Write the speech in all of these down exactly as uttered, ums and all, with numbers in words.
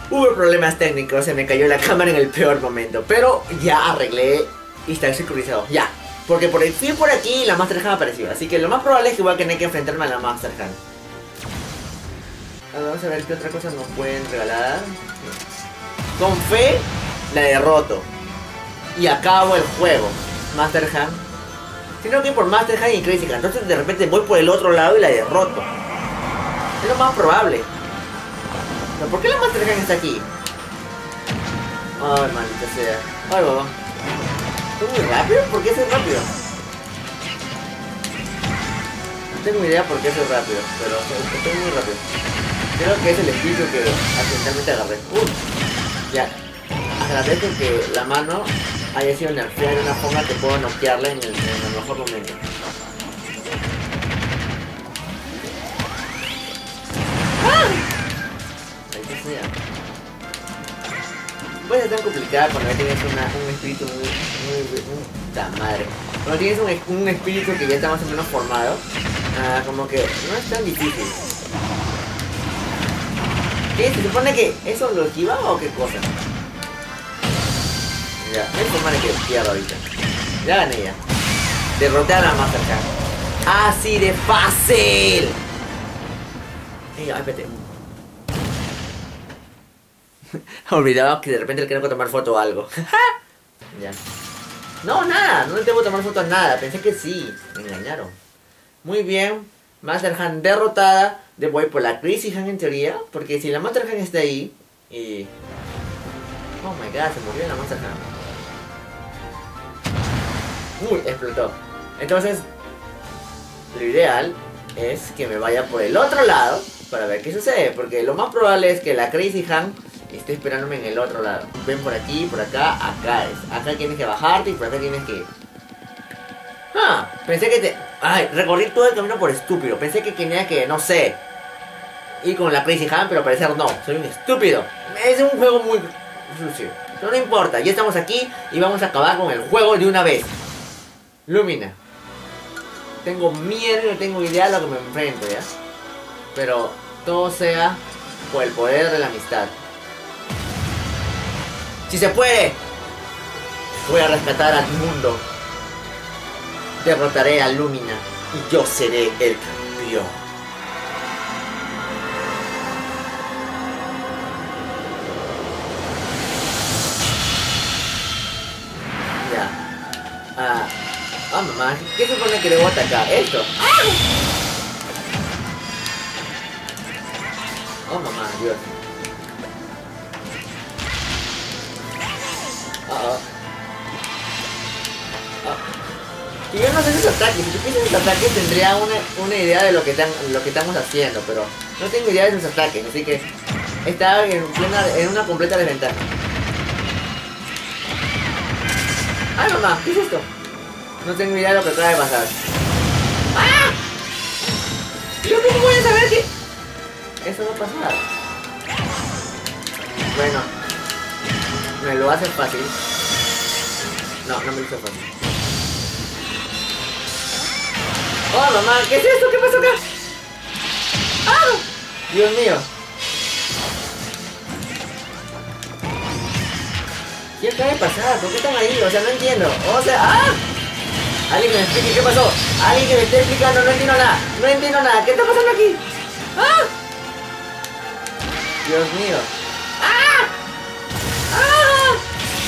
Hubo problemas técnicos, se me cayó la cámara en el peor momento. Pero ya arreglé y está sincronizado. Ya. Porque por el fin por aquí la Master Hand apareció. Así que lo más probable es que voy a tener que enfrentarme a la Master Hand. Vamos a ver qué otra cosa nos pueden regalar. Con fe la derroto y acabo el juego. Master Hand. Sino que por Master Hand y Crazy Hand. Entonces de repente voy por el otro lado y la derroto. Es lo más probable. ¿Pero por qué la Master Hand está aquí? Ay, maldita sea. Ay, babá. ¿Es muy rápido? ¿Por qué es rápido? No tengo idea por qué es rápido, pero estoy muy rápido. Creo que es el espíritu que accidentalmente agarré. Uh, ya. Agradezco que la mano haya sido nerfeada de una forma que puedo noquearla en el, en el mejor momento. ¡Ah! Ahí que sea. Puede ser tan complicada cuando ya tienes una, un espíritu muy... muy... puta madre. Cuando tienes un, un espíritu que ya está más o menos formado, ah, como que no es tan difícil. ¿Qué? ¿Se supone que eso lo esquiva o qué cosa? Ya, es forma de que pierdo ahorita. Ya gané ya. Derroté a la Master Hand. ¡Así de fácil! Ey, ay, espérate. Olvidaba que de repente le quiero tomar foto o algo. Ya. No, nada, no le tengo que tomar foto a nada. Pensé que sí. Me engañaron. Muy bien. Master Hand derrotada. De voy por la Crazy Hand en teoría. Porque si la Master Hand está ahí. Y... oh my god, se murió la Master Hand. Uy, explotó. Entonces, lo ideal es que me vaya por el otro lado para ver qué sucede. Porque lo más probable es que la Crazy Hand esté esperándome en el otro lado. Ven por aquí, por acá, acá es. Acá tienes que bajarte y por acá tienes que... ah, pensé que te... ay, recorrí todo el camino por estúpido. Pensé que tenía que, no sé, ir con la Crazy Hand, pero al parecer no. Soy un estúpido. Es un juego muy sucio. No, no importa, ya estamos aquí y vamos a acabar con el juego de una vez. Lumina. Tengo miedo y no tengo idea de lo que me enfrento, ¿ya? Pero todo sea por el poder de la amistad. ¡Si se puede! Voy a rescatar al mundo. Derrotaré a Lumina y yo seré el campeón. Ya. Ah... ah, mamá, ¿qué se supone que debo atacar? Esto. ¡Ah! Oh, mamá, Dios. Uh -oh. Oh. Y yo no sé esos ataques. Si tuviese esos ataques tendría una, una idea de lo que, tan, lo que estamos haciendo, pero no tengo idea de esos ataques, así que estaba en, plena, en una completa desventaja. ¡Ay, mamá! ¿Qué es esto? No tengo idea de lo que acaba de pasar. ¡Ah! ¿Yo cómo voy a saber que...? Eso no pasa nada. Bueno. Me lo hace fácil. No, no me lo hizo fácil. ¡Oh, mamá! ¿Qué es esto? ¿Qué pasó acá? ¡Ah! Dios mío. ¿Qué acaba de pasar? ¿Por qué están ahí? O sea, no entiendo. O sea... ¡ah! Alguien que me explique qué pasó. Alguien que me esté explicando. No entiendo nada. No entiendo nada. ¿Qué está pasando aquí? ¡Ah! Dios mío. ¡Ah! ¡Ah!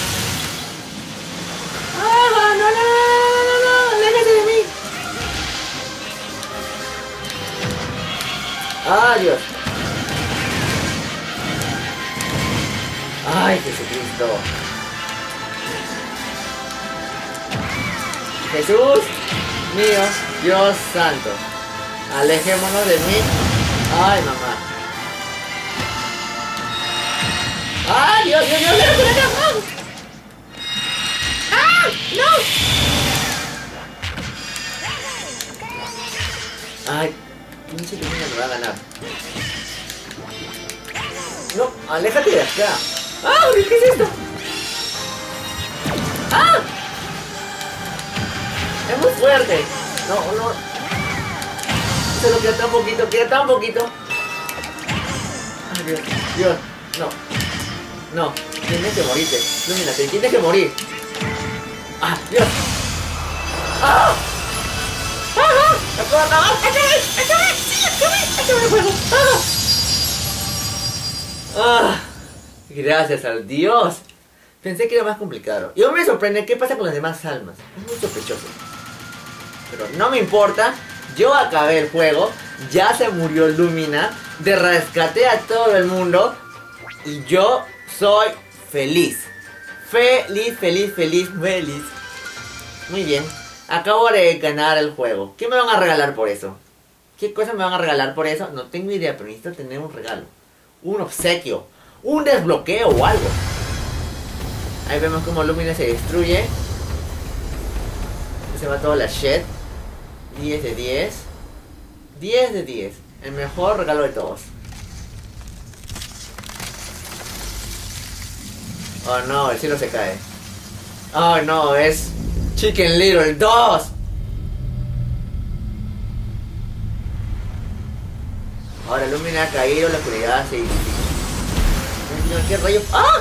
¡Ah! ¡No, no, no, no, no! ¡Aléjate de mí! ¡Ah, Dios! ¡Ay, Jesucristo! Jesús mío, Dios santo, alejémonos de mí. Ay, mamá. Ay, Dios, Dios, Dios, Dios, Dios, Dios. ¡Ah! ¡No! Ay, pinche que me va a ganar. No, aléjate de acá. ¡Ah! ¿Qué es esto? ¡Ah! Es muy fuerte. No, no. Solo queda tan poquito, queda tan poquito. Ay, Dios, Dios, no. No, tienes que morirte. Lumina, te tienes que morir. ¡Ah, Dios! ¡Ah! ¡Ah! ¡No puedo acabar! ¡Acabé! ¡Acabé! ¡Sí, acabé! ¡Acabé el juego! ¡Ah! ¡Ah! Gracias al Dios. Pensé que era más complicado. Y aún me sorprende qué pasa con las demás almas. Es muy sospechoso. Pero no me importa. Yo acabé el juego. Ya se murió Lumina. De rescaté a todo el mundo. Y yo soy feliz. Feliz, feliz, feliz, feliz. Muy bien. Acabo de ganar el juego. ¿Qué me van a regalar por eso? ¿Qué cosas me van a regalar por eso? No tengo idea, pero necesito tener un regalo. Un obsequio. Un desbloqueo o algo. Ahí vemos como Lumina se destruye. Se va toda la shit. diez de diez. diez de diez. El mejor regalo de todos. Oh no, el cielo se cae. Oh no, es Chicken Little dos. Ahora Lumina ha caído, la oscuridad se divide. ¿Qué rayos? ¡Ah!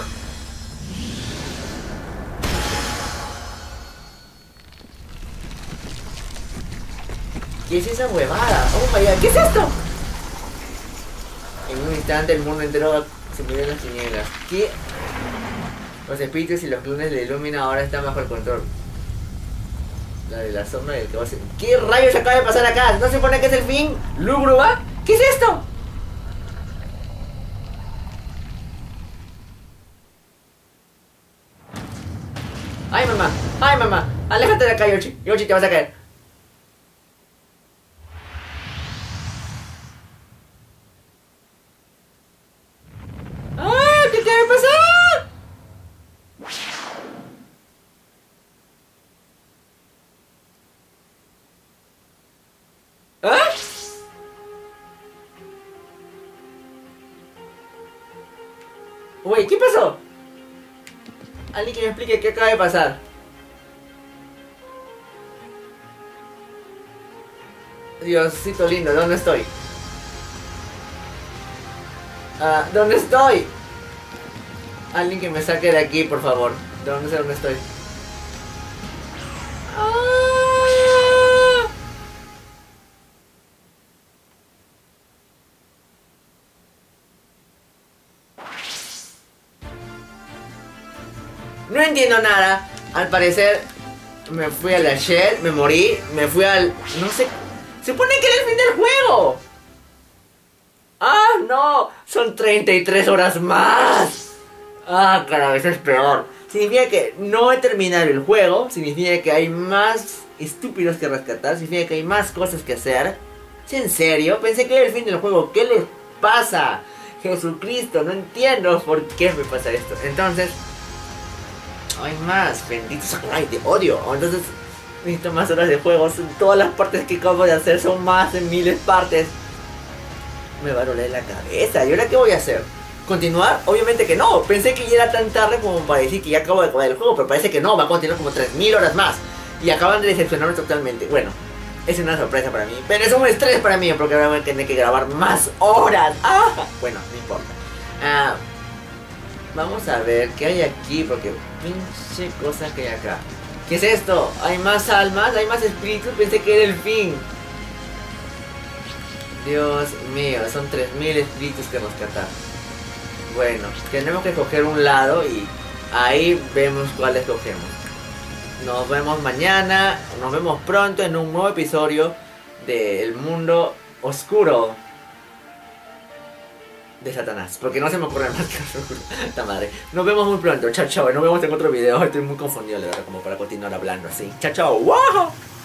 ¿Qué es esa huevada? ¡Oh my god! ¿Qué es esto? En un instante el mundo entero se murió en las tinieblas. ¿Qué? Los espíritus y los clones de Lumina ahora están bajo el control. La de la sombra y el que va a ser... ¿Qué rayos acaba de pasar acá? ¿No se supone que es el fin? ¿Lúgubre? ¿Qué es esto? ¡Ay, mamá! ¡Ay, mamá! ¡Aléjate de acá, Yoshi! ¡Yoshi, te vas a caer! ¡Ah! ¿Qué te va a pasar? ¿Ah? Uy, ¿qué pasó? Alguien que me explique qué acaba de pasar. Diosito lindo, ¿dónde estoy? Ah, ¿dónde estoy? Alguien que me saque de aquí, por favor. ¿Dónde sé dónde estoy? ¡Ah! No entiendo nada. Al parecer me fui a la shell, me morí, me fui al... no sé... Se supone que era el fin del juego. ¡Ah, no! Son treinta y tres horas más. ¡Ah, cada vez es peor! Significa que no he terminado el juego. Significa que hay más estúpidos que rescatar. Significa que hay más cosas que hacer. ¿Es en serio? Pensé que era el fin del juego. ¿Qué les pasa? Jesucristo, no entiendo por qué me pasa esto. Entonces... hay más, bendito Sakurai, te odio. Entonces necesito más horas de juego. Todas las partes que acabo de hacer son más de miles partes. Me va a doler la cabeza. ¿Y ahora qué voy a hacer? ¿Continuar? Obviamente que no. Pensé que ya era tan tarde como para decir que ya acabo de acabar el juego, pero parece que no, va a continuar como tres mil horas más. Y acaban de decepcionarme totalmente. Bueno, es una sorpresa para mí, pero es un estrés para mí, porque ahora voy a tener que grabar más horas. ¡Ah! Bueno, no importa. Ah... Vamos a ver qué hay aquí, porque pinche cosa que hay acá. ¿Qué es esto? Hay más almas, hay más espíritus, pensé que era el fin. Dios mío, son tres mil espíritus que rescatar. Bueno, tenemos que escoger un lado y ahí vemos cuál escogemos. Nos vemos mañana, nos vemos pronto en un nuevo episodio de El Mundo Oscuro de Satanás, porque no se me ocurre más que esta madre. Nos vemos muy pronto, chao chao, nos vemos en otro video. Estoy muy confundido, la verdad, como para continuar hablando así. Chao chao, wow.